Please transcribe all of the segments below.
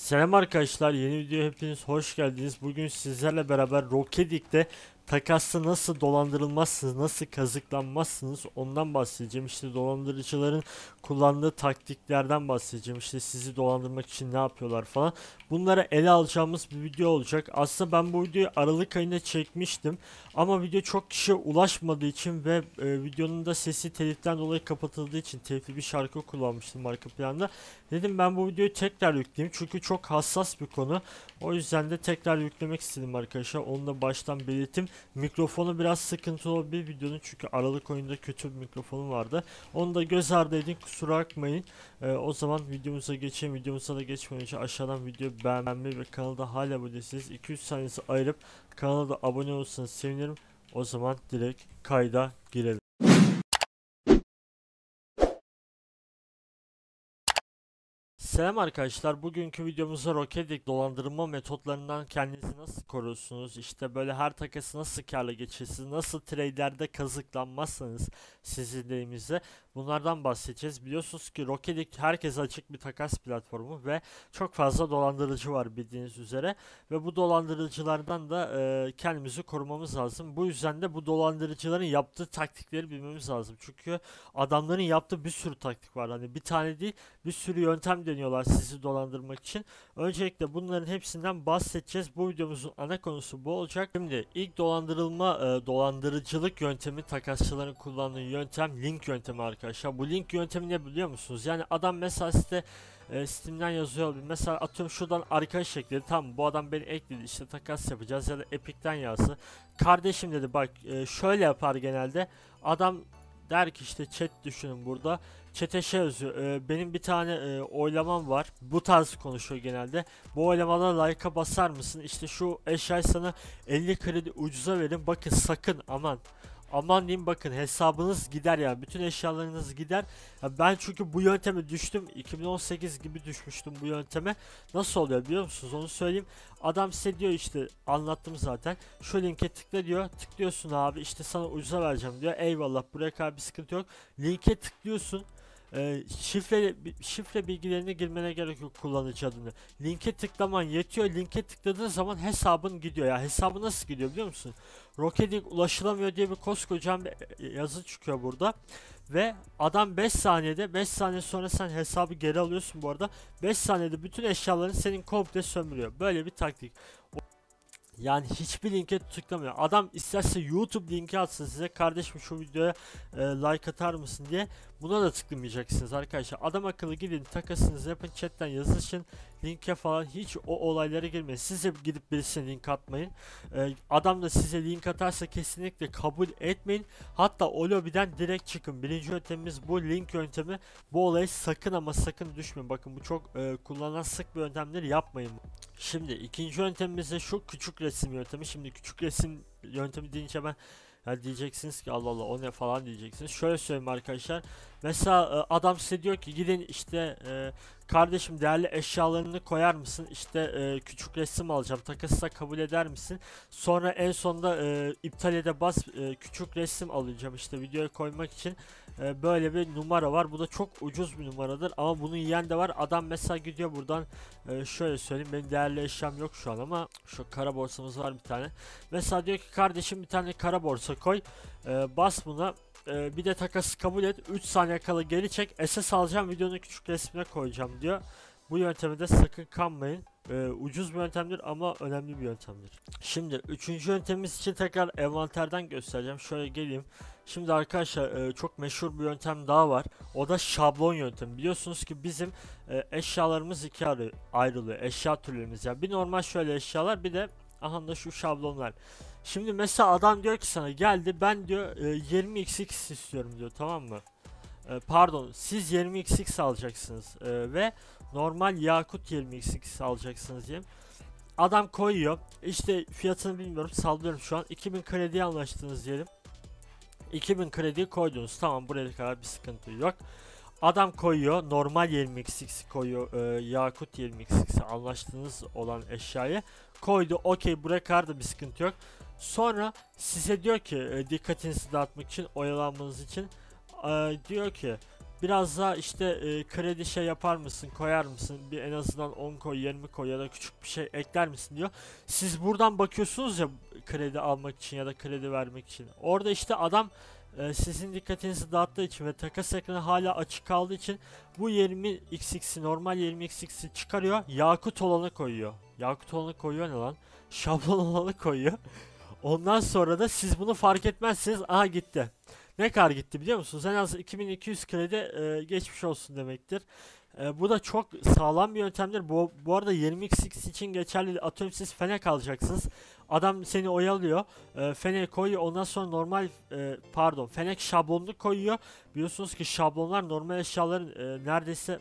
Selam arkadaşlar, yeni videoya hepiniz hoş geldiniz. Bugün sizlerle beraber Rocket League'de takasla nasıl dolandırılmazsınız, nasıl kazıklanmazsınız ondan bahsedeceğim. İşte dolandırıcıların kullandığı taktiklerden bahsedeceğim. İşte sizi dolandırmak için ne yapıyorlar falan. Bunlara ele alacağımız bir video olacak. Aslında ben bu videoyu Aralık ayında çekmiştim. Ama video çok kişiye ulaşmadığı için ve videonun da sesi teliften dolayı kapatıldığı için telifli bir şarkı kullanmıştım arka planda. Dedim ben bu videoyu tekrar yükleyeyim çünkü çok hassas bir konu. O yüzden de tekrar yüklemek istedim arkadaşlar. Onu da baştan belirttim. Mikrofonu biraz sıkıntılı olabilir videonun çünkü Aralık oyunda kötü bir mikrofonum vardı. Onu da göz ardı edin, kusura bakmayın. O zaman videomuza geçelim. Videomuza da geçmeden önce aşağıdan videoyu beğenmeyi ve kanalda hala abone değilseniz 200 saniyesi ayırıp kanala da abone olursanız sevinirim. O zaman direkt kayda girelim. Selam arkadaşlar. Bugünkü videomuzda Rocket League dolandırma metotlarından kendinizi nasıl korursunuz? İşte böyle her takası nasıl karla geçirsiniz? Nasıl trade'lerde kazıklanmazsanız sizin deyimizde bunlardan bahsedeceğiz. Biliyorsunuz ki Rocket League herkese açık bir takas platformu ve çok fazla dolandırıcı var bildiğiniz üzere. Ve bu dolandırıcılardan da kendimizi korumamız lazım. Bu yüzden de bu dolandırıcıların yaptığı taktikleri bilmemiz lazım. Çünkü adamların yaptığı bir sürü taktik var. Hani bir tane değil, bir sürü yöntem deniyorlar sizi dolandırmak için. Öncelikle bunların hepsinden bahsedeceğiz. Bu videomuzun ana konusu bu olacak. Şimdi ilk dolandırıcılık yöntemi, takasçıların kullandığı yöntem link yöntemi arkadaşlar. Bu link yöntemi ne biliyor musunuz? Yani adam mesela size Steam'den yazıyor. Mesela atıyorum şuradan arkadaş ekledi. Tamam, bu adam beni ekledi, işte takas yapacağız, ya da Epic'ten yazdı. Kardeşim dedi, bak şöyle yapar genelde. Adam der ki işte chat düşünün burada. Chat'e şey yazıyor. Benim bir tane oylamam var. Bu tarz konuşuyor genelde. Bu oylamada like'a basar mısın? İşte şu eşyayı sana 50 kredi ucuza verin. Bakın sakın, aman. Aman diyeyim, bakın hesabınız gider yani. Bütün eşyalarınız gider. Ya ben çünkü bu yönteme düştüm. 2018 gibi düşmüştüm bu yönteme. Nasıl oluyor biliyor musunuz? Onu söyleyeyim. Adam size diyor, işte anlattım zaten. Şu linke tıkla diyor. Tıklıyorsun abi, işte sana ucuza vereceğim diyor. Eyvallah, buraya kadar bir sıkıntı yok. Linke tıklıyorsun. Şifre bilgilerini girmene gerek yok, kullanıcı adını. Linke tıklaman yetiyor. Linke tıkladığın zaman hesabın gidiyor. Ya hesabı nasıl gidiyor biliyor musun? Rocket League ulaşılamıyor diye bir koskocaman bir yazı çıkıyor burada. Ve adam 5 saniyede, 5 saniye sonra sen hesabı geri alıyorsun bu arada. 5 saniyede bütün eşyalarını senin komple sömürüyor. Böyle bir taktik. Yani hiçbir linke tıklamıyor. Adam isterse YouTube linki atsın size, kardeşim şu videoya like atar mısın diye. Buna da tıklamayacaksınız arkadaşlar. Adam akıllı gidin, takasınızı yapın, chatten yazışın, linke falan hiç o olaylara girmeyin. Siz de gidip birisine link atmayın. Adam da size link atarsa kesinlikle kabul etmeyin. Hatta o lobiden direkt çıkın. Birinci yöntemimiz bu, link yöntemi. Bu olaya sakın ama sakın düşmeyin. Bakın bu çok kullanılan sık bir yöntemdir, yapmayın. Şimdi ikinci yöntemimiz de şu küçük resim yöntemi. Şimdi küçük resim yöntemi deyince ben ya diyeceksiniz ki Allah Allah o ne falan diyeceksiniz. Şöyle söyleyeyim arkadaşlar. Mesela adam size diyor ki gidin işte kardeşim değerli eşyalarını koyar mısın? İşte küçük resim alacağım. Takasla kabul eder misin? Sonra en sonunda iptal ede bas, küçük resim alacağım işte videoya koymak için. Böyle bir numara var. Bu da çok ucuz bir numaradır ama bunu yiyen de var. Adam mesela gidiyor buradan, şöyle söyleyeyim, benim değerli eşyam yok şu an ama şu kara borsamız var bir tane. Mesela diyor ki kardeşim bir tane kara borsa koy, bas buna, bir de takası kabul et, 3 saniye kala geri çek, SS alacağım, videonun küçük resmine koyacağım diyor. Bu yöntemi de sakın kanmayın. Ucuz bir yöntemdir ama önemli bir yöntemdir. Şimdi üçüncü yöntemimiz için tekrar envanterden göstereceğim. Şöyle geleyim. Şimdi arkadaşlar çok meşhur bir yöntem daha var. O da şablon yöntemi. Biliyorsunuz ki bizim eşyalarımız ikiye ayrılıyor. Eşya türlerimiz. Yani bir normal şöyle eşyalar, bir de aha da şu şablonlar. Şimdi mesela adam diyor ki sana, geldi ben diyor 20xx istiyorum diyor, tamam mı? Pardon, siz 20xx alacaksınız ve normal yakut 20xx alacaksınız diyelim. Adam koyuyor, işte fiyatını bilmiyorum, sallıyorum şu an 2000 krediye anlaştınız diyelim. 2000 kredi koydunuz, tamam, buraya kadar bir sıkıntı yok. Adam koyuyor normal 20xx koyuyor, yakut 20xx anlaştığınız olan eşyayı koydu, okey, buraya kadar da bir sıkıntı yok. Sonra size diyor ki dikkatinizi dağıtmak için, oyalanmanız için diyor ki Biraz daha işte kredi şey yapar mısın, koyar mısın, bir en azından 10 koy, 20 koy ya da küçük bir şey ekler misin diyor. Siz buradan bakıyorsunuz ya kredi almak için ya da kredi vermek için. Orada işte adam sizin dikkatinizi dağıttığı için ve takas ekranı hala açık kaldığı için bu 20xx'i, normal 20xx'i çıkarıyor, yakut olanı koyuyor. Yakut olanı koyuyor ne lan? Şablon olanı koyuyor. Ondan sonra da siz bunu fark etmezseniz aha gitti. Ne kadar gitti biliyor musunuz? En az 2200 kredi geçmiş olsun demektir. Bu da çok sağlam bir yöntemdir. Bu arada 20xx için geçerli. Atıyorum siz fenek alacaksınız. Adam seni oyalıyor. Fenek koyuyor. Ondan sonra normal pardon, fenek şablonunu koyuyor. Biliyorsunuz ki şablonlar normal eşyaların neredeyse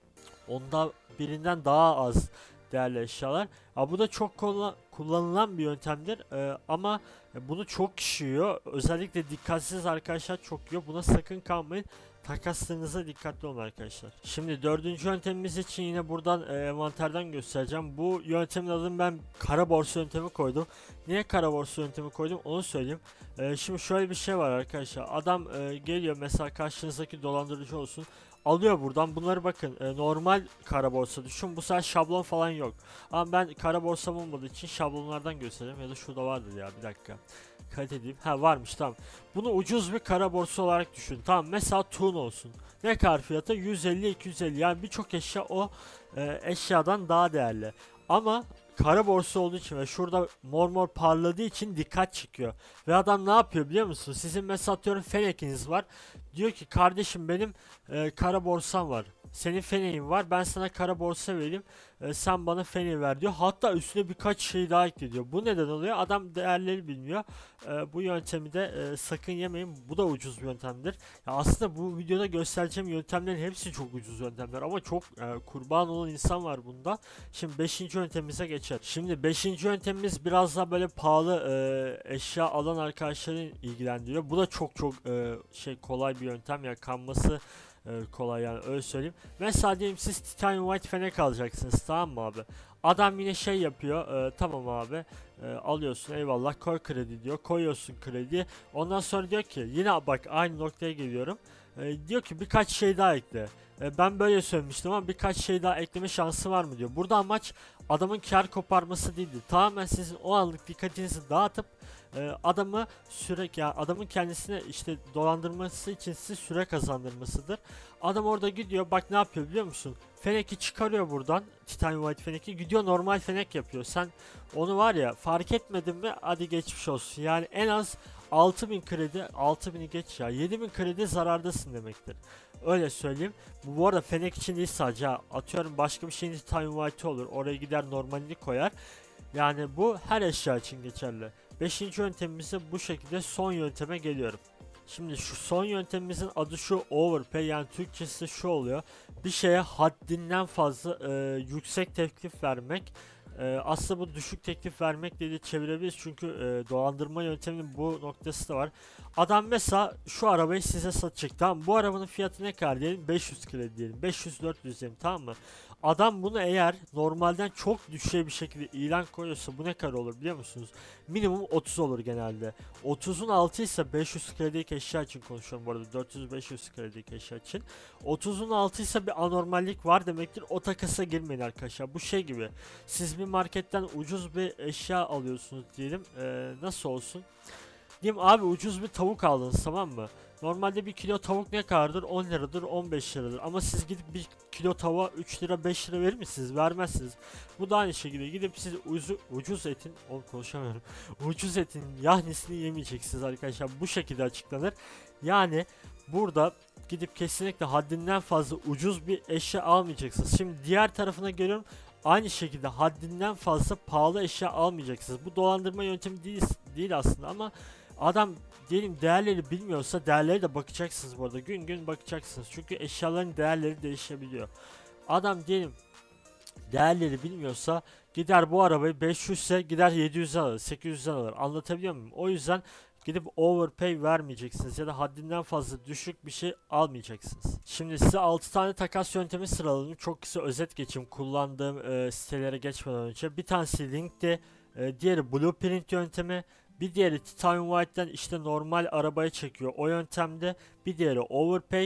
onda birinden daha az değerli eşyalar. Bu da çok kullanılan bir yöntemdir. Ama bunu çok kişi yiyor. Özellikle dikkatsiz arkadaşlar çok yiyor. Buna sakın kalmayın. Takaslarınıza dikkatli olun arkadaşlar. Şimdi dördüncü yöntemimiz için yine buradan envanterden göstereceğim. Bu yöntemin adını ben kara borsa yöntemi koydum. Niye kara borsa yöntemi koydum onu söyleyeyim. Şimdi şöyle bir şey var arkadaşlar. Adam geliyor mesela, karşınızdaki dolandırıcı olsun. Alıyor buradan bunları, bakın normal kara borsa düşün, bu sefer şablon falan yok. Ama ben kara borsam olmadığı için şablonlardan göstereyim, ya da şurada vardır ya, bir dakika. Kalite diyeyim, ha varmış, tamam. Bunu ucuz bir kara borsa olarak düşün, tamam. Mesela Tun olsun, ne kadar fiyatı? 150-250, yani birçok eşya o eşyadan daha değerli. Ama kara borsa olduğu için ve şurada mor mor parladığı için dikkat çekiyor. Ve adam ne yapıyor biliyor musun? Sizin mesela atıyorum fenekiniz var. Diyor ki kardeşim benim kara borsam var. Senin feneğin var. Ben sana kara borsa vereyim. Sen bana feneği ver diyor. Hatta üstüne birkaç şey daha ekliyor. Bu neden oluyor? Adam değerleri bilmiyor. Bu yöntemi de sakın yemeyin. Bu da ucuz bir yöntemdir. Ya aslında bu videoda göstereceğim yöntemlerin hepsi çok ucuz yöntemler. Ama çok kurban olan insan var bunda. Şimdi 5. yöntemimize geçer. Şimdi 5. yöntemimiz biraz daha böyle pahalı eşya alan arkadaşların ilgilendiriyor. Bu da çok kolay bir yöntem ya, kanması kolay, yani öyle söyleyeyim. Mesela diyelim siz Titanium White fenek alacaksınız, tamam mı abi? Adam yine şey yapıyor, tamam abi, alıyorsun, eyvallah, koy kredi diyor, koyuyorsun krediyi. Ondan sonra diyor ki, yine bak aynı noktaya geliyorum. Diyor ki birkaç şey daha ekle. Ben böyle söylemiştim ama birkaç şey daha ekleme şansı var mı diyor. Burada amaç adamın kar koparması değildi. Tamamen sizin o anlık dikkatinizi dağıtıp adamı sürekli, yani adamın kendisine işte dolandırması için size süre kazandırmasıdır. Adam orada gidiyor, bak ne yapıyor biliyor musun? Feneki çıkarıyor buradan, Titanium White feneki, gidiyor normal fenek yapıyor. Sen onu var ya fark etmedin mi, hadi geçmiş olsun. Yani en az 6000 kredi, 6000'i geç ya, 7000 kredi zarardasın demektir. Öyle söyleyeyim. Bu arada fenek için değil sadece, atıyorum başka bir şeyin Titanium White olur, oraya gider normalini koyar. Yani bu her eşya için geçerli. 5. yöntemimiz de bu şekilde. Son yönteme geliyorum. Şimdi şu son yöntemimizin adı şu overpay, yani Türkçesi şu oluyor. Bir şeye haddinden fazla yüksek teklif vermek. Aslında bu düşük teklif vermek diye de çevirebiliriz çünkü dolandırma yönteminin bu noktası da var. Adam mesela şu arabayı size satacak, tamam, bu arabanın fiyatı ne kadar diyelim, 500 kredi diyelim, 500-400 diyelim, tamam mı? Adam bunu eğer normalden çok düşük bir şekilde ilan koyuyorsa bu ne kadar olur biliyor musunuz? Minimum 30 olur genelde. 30'un altı ise 500 kredilik eşya için konuşuyorum bu arada, 400-500 kredilik eşya için. 30'un altı ise bir anormallik var demektir. O takasa girmeyin arkadaşlar. Bu şey gibi. Siz bir marketten ucuz bir eşya alıyorsunuz diyelim. Nasıl olsun? Diyeyim abi, ucuz bir tavuk aldınız, tamam mı? Normalde bir kilo tavuk ne kadardır? 10 liradır, 15 liradır. Ama siz gidip bir kilo tavuğa 3 lira 5 lira verir misiniz? Vermezsiniz. Bu da aynı şekilde gidip siz ucuz etin, konuşamıyorum. Ucuz etin yahnisini yemeyeceksiniz arkadaşlar. Bu şekilde açıklanır. Yani burada gidip kesinlikle haddinden fazla ucuz bir eşya almayacaksınız. Şimdi diğer tarafına geliyorum. Aynı şekilde haddinden fazla pahalı eşya almayacaksınız. Bu dolandırma yöntemi değil aslında ama adam diyelim değerleri bilmiyorsa, değerleri de bakacaksınız bu arada. Gün gün bakacaksınız. Çünkü eşyaların değerleri değişebiliyor. Adam diyelim değerleri bilmiyorsa gider bu arabayı 500 ise gider 700'e alır, 800'e alır. Anlatabiliyor muyum? O yüzden gidip overpay vermeyeceksiniz ya da haddinden fazla düşük bir şey almayacaksınız. Şimdi size 6 tane takas yöntemi sıraladım. Çok kısa özet geçeyim kullandığım sitelere geçmeden önce. Bir tanesi Link'ti, diğeri Blueprint yöntemi, bir diğeri Titanium White'den işte normal arabaya çekiyor o yöntemde, bir diğeri overpay,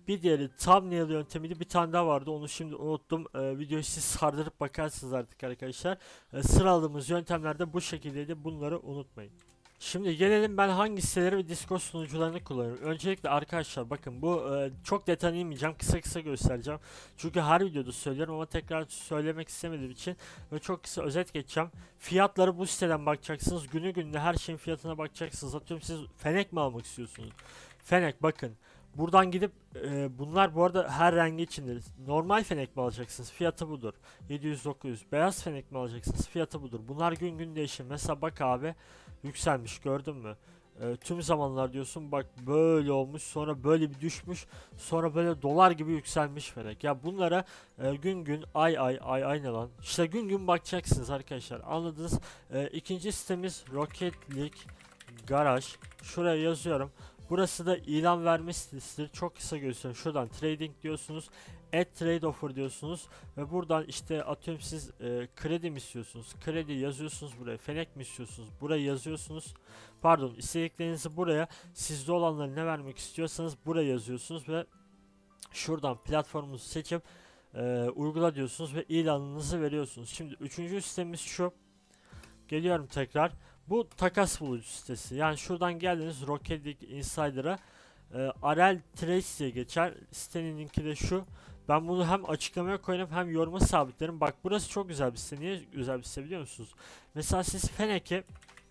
Bir diğeri thumbnail yöntemiydi. Bir tane daha vardı. Onu şimdi unuttum. Videoyu siz sardırıp bakarsınız artık arkadaşlar. Sıraladığımız yöntemler de bu şekildeydi. Bunları unutmayın. Şimdi gelelim ben hangi siteleri ve Discord sunucularını kullanıyorum. Öncelikle arkadaşlar bakın bu çok detaylı inmeyeceğim. Kısa kısa göstereceğim. Çünkü her videoda söylüyorum ama tekrar söylemek istemediğim için ve çok kısa özet geçeceğim. Fiyatları bu siteden bakacaksınız. Günü gününe her şeyin fiyatına bakacaksınız. Atıyorum siz fenek mi almak istiyorsunuz? Fenek bakın. Buradan gidip bunlar bu arada her rengi içindir. Normal fenek mi alacaksınız? Fiyatı budur. 700-900. Beyaz fenek mi alacaksınız? Fiyatı budur. Bunlar gün gün değişir. Mesela bak abi yükselmiş gördün mü? Tüm zamanlar diyorsun bak böyle olmuş, sonra böyle bir düşmüş, sonra böyle dolar gibi yükselmiş fenek. Ya bunlara gün gün ay ne lan? İşte gün gün bakacaksınız arkadaşlar. Anladınız? İkinci sitemiz Rocket League Garage. Şuraya yazıyorum. Burası da ilan verme sitesidir. Çok kısa gösteriyorum. Şuradan trading diyorsunuz. Add trade offer diyorsunuz. Ve buradan işte atıyorum siz kredi mi istiyorsunuz? Kredi yazıyorsunuz buraya. Fenek mi istiyorsunuz? Buraya yazıyorsunuz. Pardon, istediklerinizi buraya, sizde olanları ne vermek istiyorsanız buraya yazıyorsunuz ve şuradan platformunuzu seçip uygula diyorsunuz ve ilanınızı veriyorsunuz. Şimdi üçüncü sitemiz şu. Geliyorum tekrar. Bu takas bulucu sitesi. Yani şuradan geldiniz Rocket League Insider'a. Arel Trace diye geçer. Sitenin linki de şu. Ben bunu hem açıklamaya koyarım hem yoruma sabitlerim. Bak burası çok güzel bir site. Niye güzel bir site biliyor musunuz? Mesela siz Fenek'i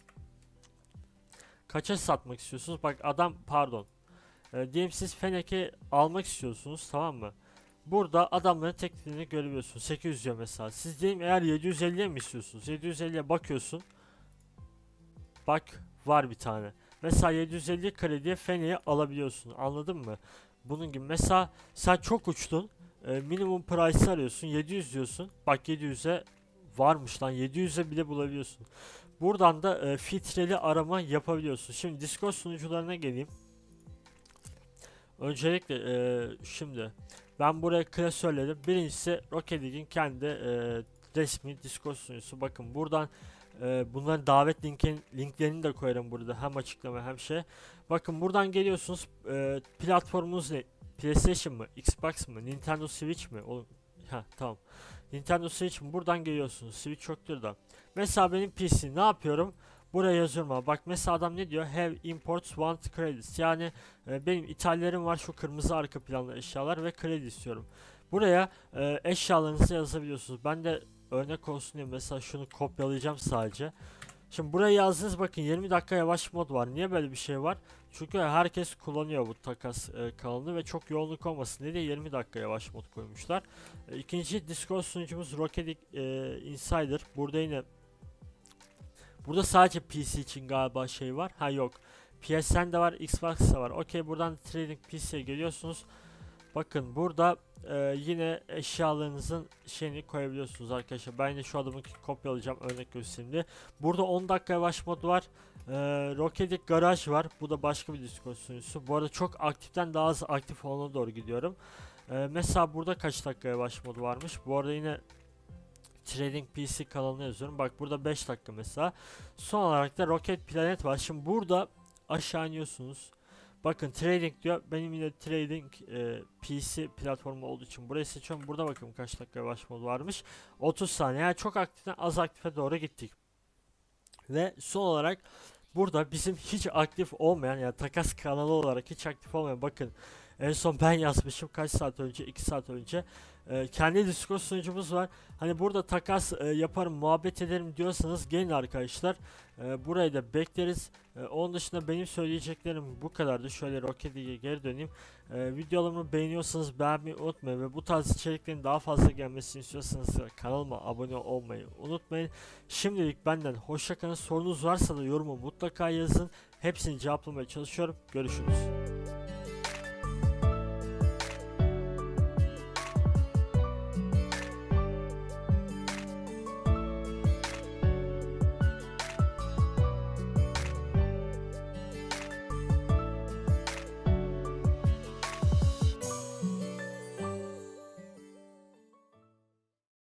kaça satmak istiyorsunuz? Bak adam pardon. Diyelim siz Fenek'i almak istiyorsunuz, tamam mı? Burada adamların teklifini görebiliyorsunuz. 800 diyor mesela. Siz diyelim eğer 750'ye mi istiyorsunuz? 750'ye bakıyorsun. Bak var bir tane. Mesela 750 krediye Fenek'i alabiliyorsun. Anladın mı? Bunun gibi. Mesela sen çok uçtun. Minimum price arıyorsun. 700 diyorsun. Bak 700'e varmış lan. 700'e bile bulabiliyorsun. Buradan da filtreli arama yapabiliyorsun. Şimdi Discord sunucularına geleyim. Öncelikle şimdi ben buraya klasörledim. Birincisi Rocket League'in kendi resmi Discord sunucusu. Bakın buradan bunların davet linklerini de koyarım burada. Hem açıklama hem şey. Bakın buradan geliyorsunuz. Platformunuz ne? PlayStation mı? Xbox mı? Nintendo Switch mi? Oğlum, tamam. Nintendo Switch mi? Buradan geliyorsunuz. Switch yoktur da. Mesela benim PC ne yapıyorum? Buraya yazıyorum ama bak mesela adam ne diyor? Have imports want credits. Yani benim ithallerim var, şu kırmızı arka planlı eşyalar ve kredi istiyorum. Buraya eşyalarınızı yazabiliyorsunuz. Ben de örnek olsun diye mesela şunu kopyalayacağım sadece. Şimdi buraya yazdınız, bakın 20 dakika yavaş mod var. Niye böyle bir şey var? Çünkü herkes kullanıyor bu takas kanalını ve çok yoğunluk olmasın diye 20 dakika yavaş mod koymuşlar. İkinci Discord sunucumuz Rocket League Insider. Burada yine burada sadece PC için galiba şey var. Ha yok. PSN'de var, Xbox'ta var. Okey, buradan Trading PC'ye geliyorsunuz. Bakın burada yine eşyalarınızın şeyini koyabiliyorsunuz arkadaşlar. Ben de şu adamı kopyalayacağım, örnek göstereyim diye. Burada 10 dakika yavaş mod var. Rocket League Garage var. Bu da başka bir Discord sunucusu. Bu arada çok aktiften daha az aktif olana doğru gidiyorum. Mesela burada kaç dakika yavaş mod varmış. Bu arada yine Trading PC kanalına yazıyorum. Bak burada 5 dakika mesela. Son olarak da Rocket Planet var. Şimdi burada aşağı iniyorsunuz. Bakın trading diyor. Benim yine trading PC platformu olduğu için burayı seçiyorum. Burada bakın kaç dakika yavaş mod varmış. 30 saniye. Yani çok aktiften az aktife doğru gittik. Ve son olarak burada bizim hiç aktif olmayan, yani takas kanalı olarak hiç aktif olmayan, bakın en son ben yazmışım kaç saat önce, 2 saat önce. Kendi Discord sunucumuz var. Hani burada takas yaparım, muhabbet ederim diyorsanız gelin arkadaşlar. Burayı da bekleriz. Onun dışında benim söyleyeceklerim bu kadardı. Şöyle Rocket League'e geri döneyim. Videolarımı beğeniyorsanız beğenmeyi unutmayın ve bu tarz içeriklerin daha fazla gelmesini istiyorsanız kanalıma abone olmayı unutmayın. Şimdilik benden hoşça kalın. Sorunuz varsa da yorumu mutlaka yazın. Hepsini cevaplamaya çalışıyorum. Görüşürüz.